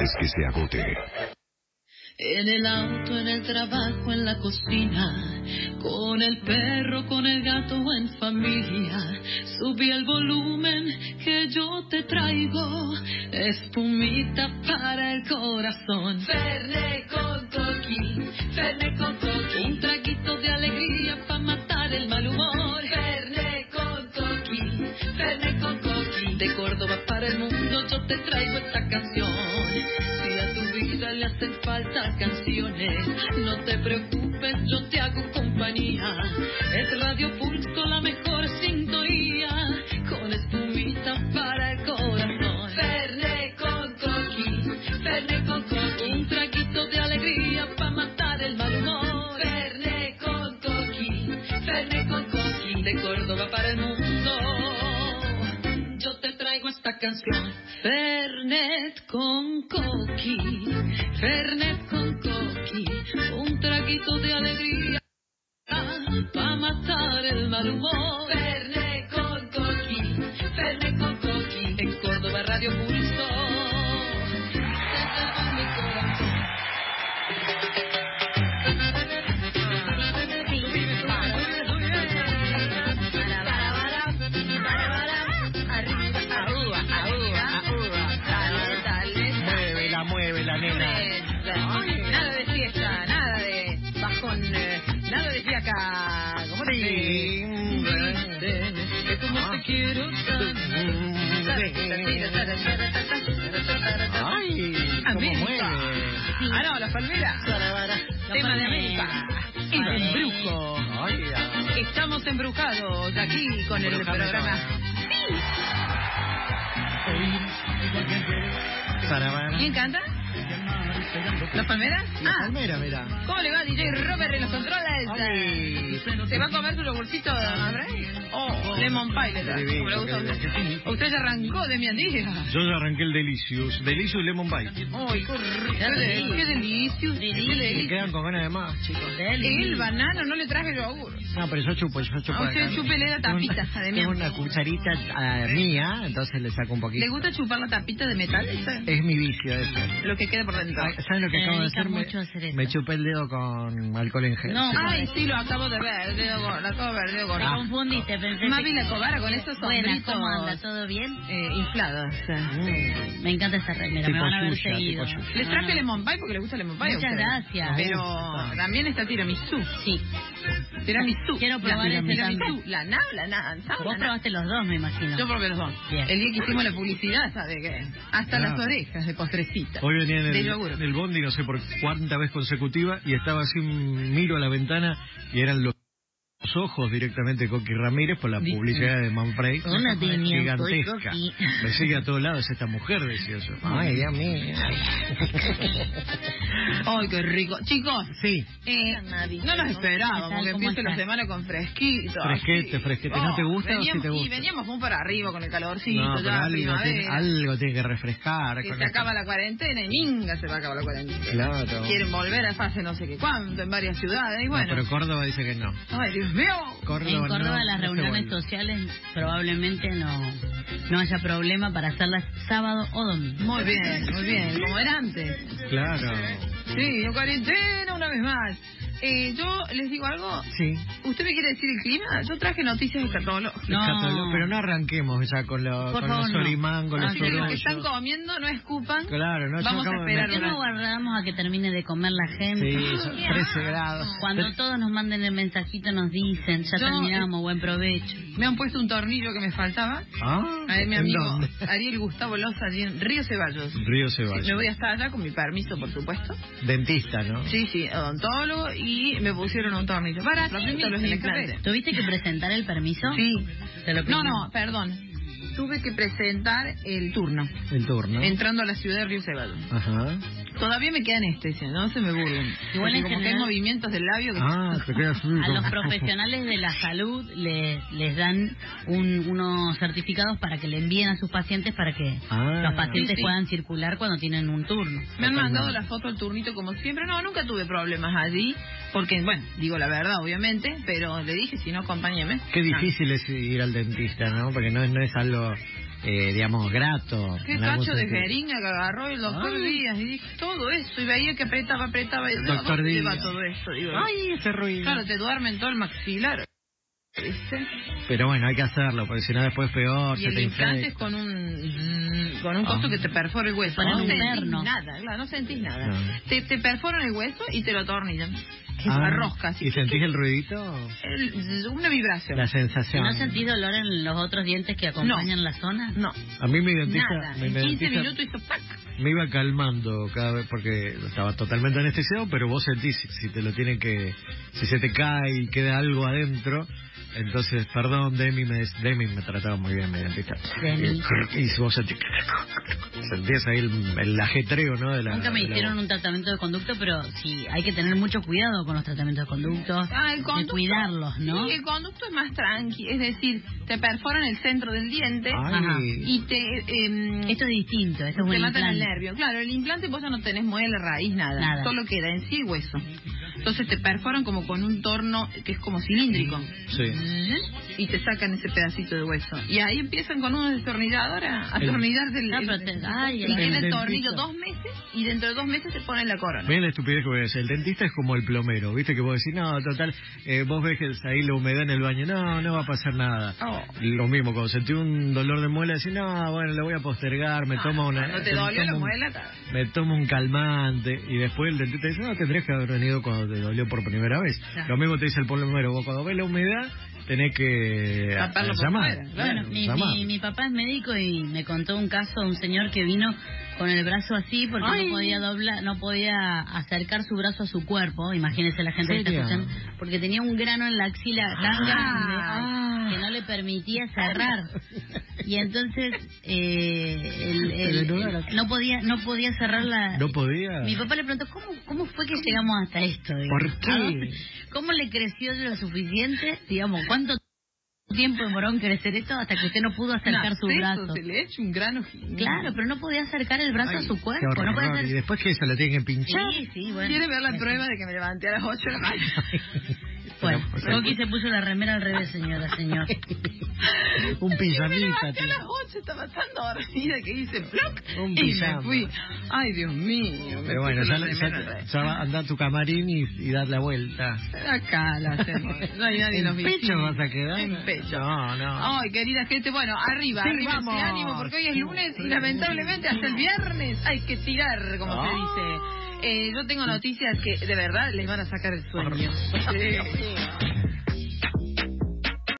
antes que se agote. En el auto, en el trabajo, en la cocina, con el perro, con el gato o en familia. Subí el volumen que yo te traigo, espumita para el corazón. Fernet con coquín, Fernet con coquín, un traguito de alegría para matar el mal humor. Fernet con coquín, Fernet con coquín, de Córdoba para el mundo yo te traigo esta canción. Si a tu vida le hacen falta canciones, no te preocupes, yo te hago compañía. Es Radio Pulso, la mejor sintonía, con espumita para el corazón. Fernet con coquín, Fernet con coquín, un traguito de alegría para matar el mal humor. Fernet con coquín, Fernet con coquín, de Córdoba para el mundo yo te traigo esta canción. Fernet con coqui, Fernet con coqui, un traguito de alegría para matar el mal humor. Fernet con coqui, Fernet con coqui, en Córdoba Radio Pulso, desde mi corazón. Mueve la nena. Nada de fiesta, nada de bajón, nada de fiaca. ¿Cómo te Que como te quiero Ay, cómo mueve. Ah, no, la palmera. Tema de América. El embrujo. Estamos embrujados aquí con el programa. ¿Quién canta? ¿Las palmeras? La palmera, mira. ¿Cómo le va DJ Robert en los controles? ¿Se va a comer su yogurcito, Lemon Pie le trae, como le gusta a usted. Usted ya arrancó de mi andilla. Yo ya arranqué el Delicious. Delicious Lemon Pie. ¡Ay, qué delicioso! Me quedan con ganas de más, chicos. El banano no le traje yogur. No, pero yo chupo A usted acá. chúpele la tapita de Tengo miel. una cucharita mía, entonces le saco un poquito. ¿Le gusta chupar la tapita de metal esa? Es mi vicio ese. Lo que quede por dentro. ¿Sabes lo que Me acabo de dedica hacer? mucho a hacer eso. Me chupé el dedo con alcohol en gel. No, Ay, sí, lo acabo de ver. El dedo gordo, lo acabo de ver, el dedo Te gordo. confundiste, pensé Mavi la Cobara con esos Buenas, sombritos ¿cómo anda? ¿Todo bien? inflados. Me encanta esta remera, me Tipo van a ver suya, seguido. tipo suya. Les traje lemon pie porque les gusta lemon pie. a Muchas ustedes. gracias. Pero también está tiramisú. Sí. Tiramisú. Quiero probar la, ese tiramisú. también. La nao, la nao. Vos probaste los dos, me imagino. Yo probé los dos. Bien. El día que hicimos la publicidad, ¿sabe qué? Hasta Claro. las orejas de postrecita. Hoy venía en De yogur. el bondi, no sé por cuánta vez consecutiva, y estaba así, miro a la ventana, y eran los ojos directamente de Coqui Ramírez por la publicidad de Manfrey. Hola, tenía, soy Gigantesca. Coqui. Me sigue a todos lados esta mujer, decía yo. Ay, Dios mío. Ay, qué rico. Chicos, Sí, no nos esperábamos ¿Qué tal? que ¿Cómo empiece la estás? semana con fresquito. Fresquete, así. fresquete. ¿No te gusta o sí veníamos, te gusta? Y veníamos muy para arriba con el calorcito, no, pero ya algo primavera. algo tiene que refrescar. Que con se esto. acaba la cuarentena y ninga se va a acabar la cuarentena. Claro. Quieren volver a fase no sé qué cuánto en varias ciudades y No, bueno. pero Córdoba dice que no. Ay, Dios mío. En Córdoba no, las no se reuniones vuelve. sociales probablemente no haya problema para hacerlas sábado o domingo. Muy bien, como era antes. Claro. Sí, en cuarentena una vez más. Yo les digo algo. Sí. ¿Usted me quiere decir el clima? Yo traje noticias escatológicas. No. Pero no arranquemos ya con, Por con favor, los no. orimangos, los Así que los que orollos. están comiendo no escupan. Claro, no, yo Vamos a acabo de esperar ¿Por qué no guardamos a que termine de comer la gente? Sí, son 13 grados. Cuando todos nos manden el mensajito nos dicen, ya Yo- terminamos, buen provecho. Me han puesto un tornillo que me faltaba. Ah, A ver, mi ¿en amigo dónde? Ariel Gustavo Loza, allí en Río Ceballos. Río Ceballos. Me voy a estar allá con mi permiso, por supuesto. Dentista, ¿no? Sí, odontólogo, y me pusieron un tornillo. Para los implantes. ¿Tuviste que presentar el permiso? Sí. Te lo No, pedimos. perdón. Tuve que presentar el turno, El turno. entrando a la ciudad de Río Ceballos. Ajá. Todavía me queda anestesia, no se me burlen. Igual Porque en como que hay general- movimientos del labio que... Te quedas así. A los profesionales de la salud les dan unos certificados para que le envíen a sus pacientes para que los pacientes Sí. puedan circular cuando tienen un turno. Me han mandado la foto al turnito como siempre. No, nunca tuve problemas allí. Porque, bueno, digo la verdad, obviamente. Pero le dije, si no, acompáñeme. Qué difícil es ir al dentista, ¿no? Porque no es algo digamos, grato. Qué cacho de jeringa que agarró el doctor Díaz y dije todo esto y veía que apretaba y doctor Díaz. Lleva todo esto, digo. Ay, ese ruido. Claro, te duermen todo el maxilar. ¿Viste? Pero bueno, hay que hacerlo, porque si no después peor, y se el te implante es infecta. con un costo que te perfora el hueso. No sentís nada, claro, no sentís nada. No. Te perforan el hueso y te lo atornillan. Rosca, así. ¿Y sentís el ruidito? Una vibración. La sensación. ¿No sentís dolor en los otros dientes que acompañan la zona? No. A mí mi dentista... Nada. En 15 minutos hizo ¡pac! Me iba calmando cada vez porque estaba totalmente anestesiado, pero vos sentís si te lo tienen que... Si se te cae y queda algo adentro... Entonces, perdón, Demi me trataba muy bien, mi dentista. Y si vos sentías ahí el ajetreo, ¿no? Nunca me hicieron un tratamiento de conducto, pero sí, hay que tener mucho cuidado con los tratamientos de conducto, de cuidarlos, ¿no? Sí, el conducto es más tranqui, es decir, te perforan el centro del diente y te... esto es distinto, esto es un te matan el implante. nervio. Claro, el implante vos ya no tenés muela, raíz, nada. Solo queda en sí hueso. Entonces te perforan como con un torno que es como cilíndrico. Sí. Y te sacan ese pedacito de hueso. Y ahí empiezan con unos destornilladores a atornillarte y queda el tornillo 2 meses y dentro de 2 meses te ponen la corona. Miren la estupidez que voy a decir. El dentista es como el plomero, ¿viste? Que vos decís, no, total, vos ves que ahí la humedad en el baño, no va a pasar nada. Lo mismo, cuando sentí un dolor de muela, decís, no, bueno, lo voy a postergar, me tomo una... No te dolió la muela, me tomo un calmante y después el dentista dice, no, tendrías que haber venido cuando te dolió por primera vez. Lo mismo te dice el plomero, vos cuando ves la humedad tenés que llamar. Bueno, mi papá es médico y me contó un caso de un señor que vino con el brazo así porque no podía acercar su brazo a su cuerpo. Imagínese la gente que está escuchando, porque tenía un grano en la axila tan grande que no le permitía cerrar. Y entonces no podía cerrar la... ¿No podía? Mi papá le preguntó, ¿cómo fue que llegamos hasta esto? ¿Por qué? ¿Cómo le creció lo suficiente? Digamos, ¿cuánto tiempo demoró en crecer esto hasta que usted no pudo acercar su brazo? Se le echa un grano. Claro, pero no podía acercar el brazo a su cuerpo. No podía hacer... ¿Y después qué? ¿Se lo tienen que pinchar? Sí, bueno. ¿Quiere ver la prueba de que me levanté a las 8 de la mañana? Bueno, Coqui se puso la remera al revés, señor. Un pijamita, a las 8 estaba tan dormida que hice ¡ploc! Y me fui. Ay, Dios mío. Pero bueno, ya anda a tu camarín y dar la vuelta. Acá la hacemos. No hay nadie en los pecho vas a quedar. En pecho. No. Ay, querida gente, bueno, arriba vamos. ese ánimo, porque hoy es lunes y lamentablemente hasta el viernes hay que tirar, como se dice. Yo tengo noticias que de verdad les van a sacar el sueño. Sí.